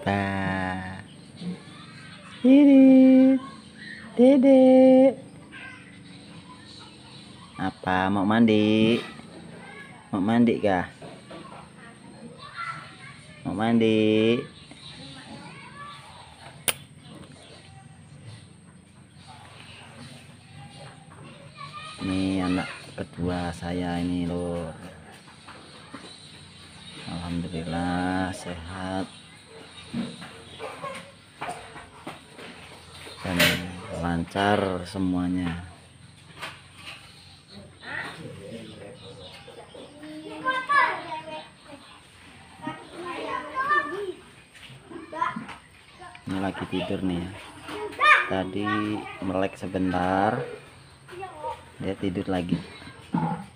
Nah, ini Dede. Apa mau mandi? Mau mandi kah? Mau mandi? Ini anak kedua saya ini loh. Alhamdulillah sehat dan lancar semuanya. Ini lagi tidur nih ya. Tadi melek sebentar, dia tidur lagi.